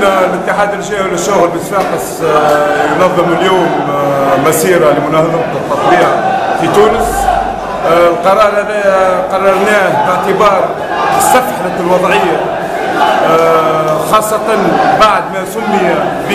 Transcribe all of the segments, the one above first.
الاتحاد الجهوي للشغل بصفاقس ينظم اليوم مسيرة لمناهضة التطبيع في تونس. القرار هذا قررناه باعتبار استفحلت الوضعية، خاصة بعد ما سمي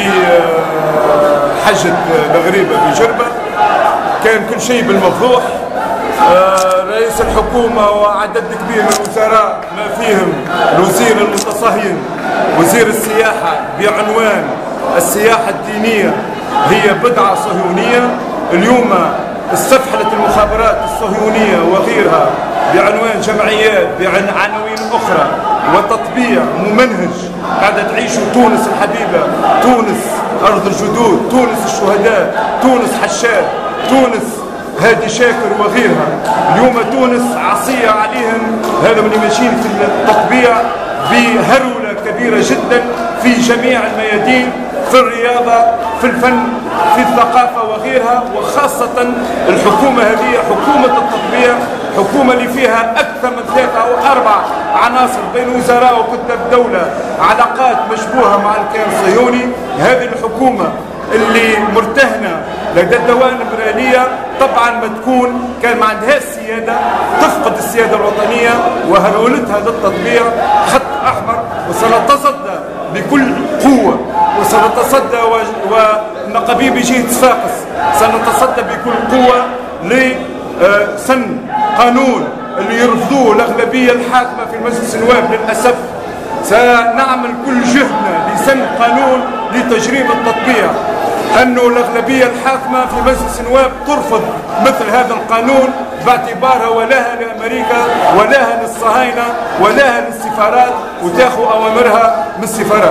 بحجة الغريبة في جربة. كان كل شيء بالمفضوح. رئيس الحكومة وعدد كبير من الوزراء ما فيهم الوزير المتصهين وزير السياحة بعنوان السياحة الدينية هي بدعة صهيونية. اليوم استفحلت المخابرات الصهيونية وغيرها بعنوان جمعيات بعناوين أخرى وتطبيع ممنهج قاعدة تعيشوا تونس الحبيبة، تونس أرض الجدود، تونس الشهداء، تونس حشاد، تونس هادي شاكر وغيرها. اليوم تونس عصية عليهم هذا اللي ماشيين في التطبيع بهرولة كبيرة جدا في جميع الميادين، في الرياضة، في الفن، في الثقافة وغيرها. وخاصة الحكومة هذه حكومة التطبيع، حكومة اللي فيها أكثر من 3 أو 4 عناصر بين وزراء وكتاب دولة، علاقات مشبوهة مع الكيان الصهيوني. هذه الحكومة اللي مرتهنة لدى الدوائر الإمبريالية طبعا ما تكون كان ما عندهاش سيادة، تفقد السيادة الوطنية وهرولتها للتطبيع خط أحمر. وسنتصدى بكل قوة، وسنتصدى ونقابي بجهة صفاقس سنتصدى بكل قوة لسن قانون اللي يرفضوه الأغلبية الحاكمة في مجلس النواب. للأسف سنعمل كل جهدنا لسن قانون لتجريم التطبيع، أنه الأغلبية الحاكمة في مجلس النواب ترفض مثل هذا القانون باعتبارها ولاها لأمريكا ولاها للصهاينة ولاها للسفارات وتاخذ أوامرها من السفارات.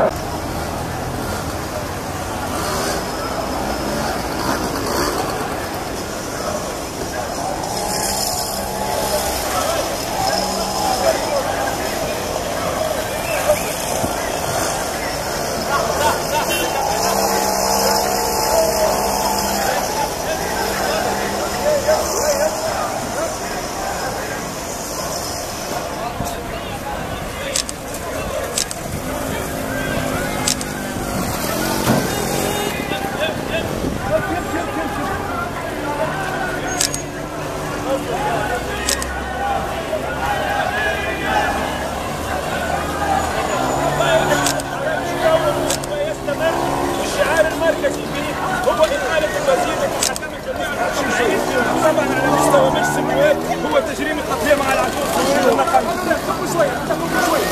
هو إقالة الوزير الحكم الجميع طبعا على مستوى مجلس النواب هو تجريم التطبيع مع العدو والنقل. تاخذوا شوية تاخذوا شوية.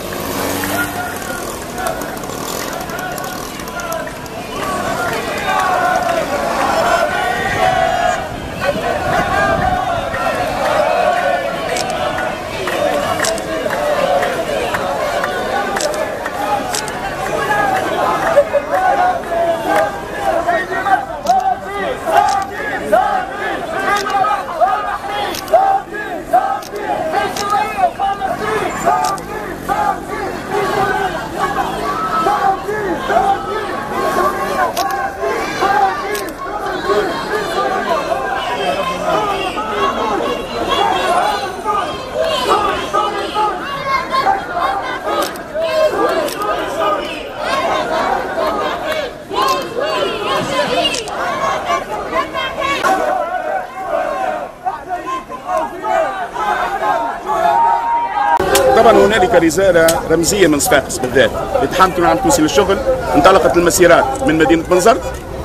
طبعا هنالك رسالة رمزية من صفاقس بالذات لاتحاد العام التونسي للشغل. انطلقت المسيرات من مدينة بنزرت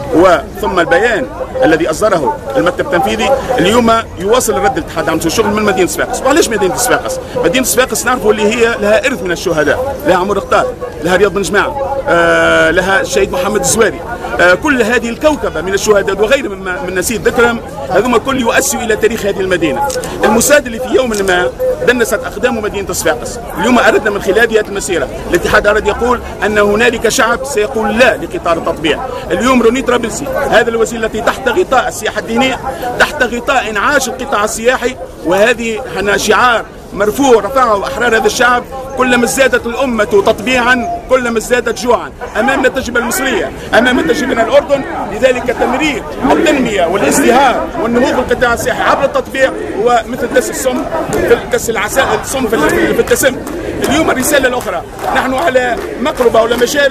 وثم البيان الذي أصدره المكتب التنفيذي اليوم يواصل الرد الاتحاد العام للشغل من مدينة صفاقس. وعلاش مدينة صفاقس؟ مدينة صفاقس نعرفوا اللي هي لها إرث من الشهداء، لها عمر قطار، لها رياض بن جماعة، لها الشهيد محمد الزواري، كل هذه الكوكبة من الشهداء وغيرهم من نسيت ذكرهم، هذوما كل يؤسسوا إلى تاريخ هذه المدينة. المساد اللي في يوم ما دنست أقدام مدينة صفاقس، اليوم أردنا من خلال هذه المسيرة الاتحاد أراد يقول أن هنالك شعب سيقول لا لقطار التطبيع. اليوم روني طرابلسي هذا الوسيلة التي تحت غطاء السياحة الدينية، تحت غطاء إنعاش القطاع السياحي، وهذه شعار مرفوع رفعه أحرار هذا الشعب. كلما ازدادت الأمة تطبيعا كلما ازدادت جوعا أمام التجربة المصرية، أمام تجربة الأردن. لذلك تمرير التنمية والازدهار والنهوض بالقطاع السياحي عبر التطبيع هو مثل دس السم دس العسل السم في التسم. اليوم الرسالة الأخرى، نحن على مقربة ولا مشارف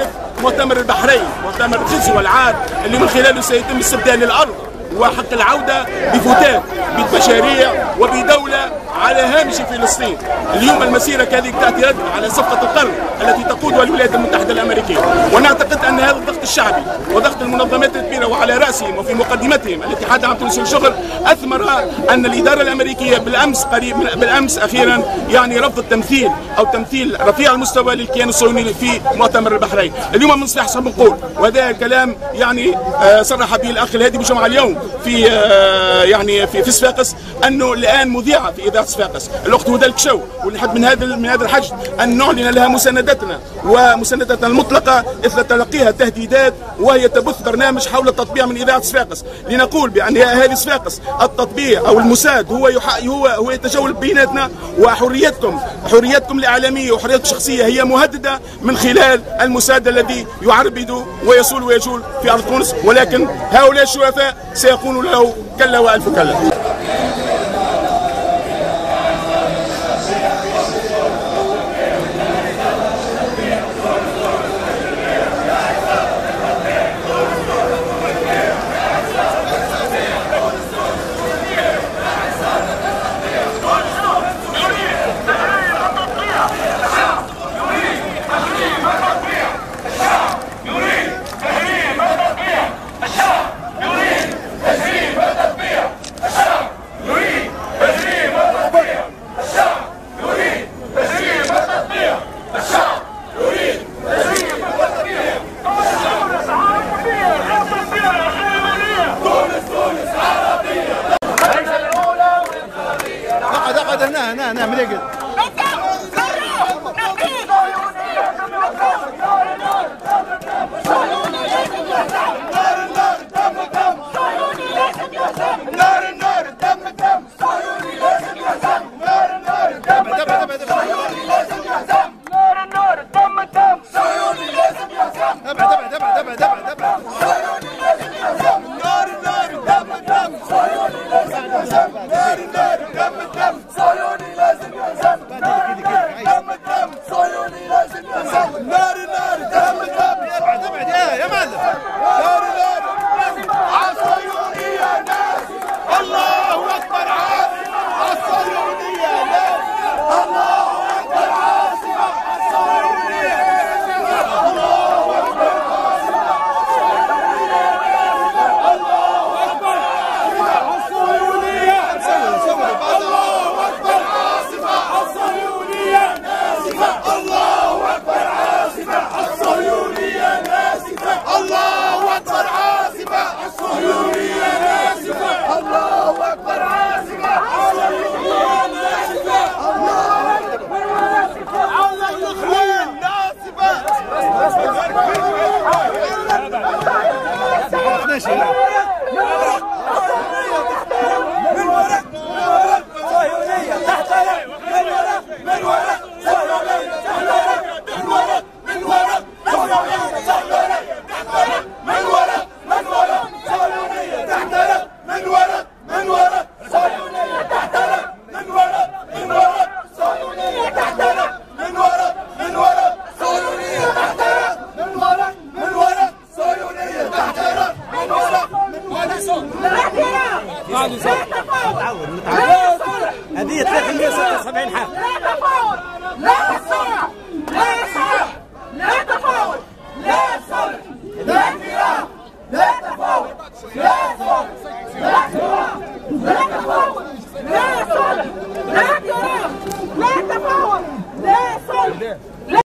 مؤتمر البحرين، مؤتمر الخزي والعار اللي من خلاله سيتم استبدال الارض وحق العودة بفتات بمشاريع وبدولة على هامش فلسطين. اليوم المسيرة كذلك تأتي على صفقة القرن التي تقودها الولايات المتحدة الأمريكية، ونعتقد أن هذا الضغط الشعبي وضغط المنظمات الكبيرة وعلى رأسهم وفي مقدمتهم الاتحاد العام التونسي للشغل أثمر أن الإدارة الأمريكية بالأمس أخيرا يعني رفض التمثيل أو تمثيل رفيع المستوى للكيان الصهيوني في مؤتمر البحرين. اليوم من صفحة بنقول، وهذا الكلام يعني صرح به الأخ الهادي بجمعة اليوم في يعني في صفاقس، انه الان مذيعه في اذاعه صفاقس الاخت هدى الكشو، ونحب من هذا الحشد ان نعلن لها مساندتنا ومساندتنا المطلقه اثر تلقيها تهديدات وهي تبث برنامج حول التطبيع من اذاعه صفاقس، لنقول بان يا اهالي صفاقس التطبيع او المساد هو يتجول بيناتنا، وحريتكم الاعلاميه وحريتكم الشخصيه هي مهدده من خلال المساد الذي يعربد ويصول ويجول في ارض تونس، ولكن هؤلاء الشرفاء سيقول له كلا والف كلا. هنا مليقل هذه 376 حرف.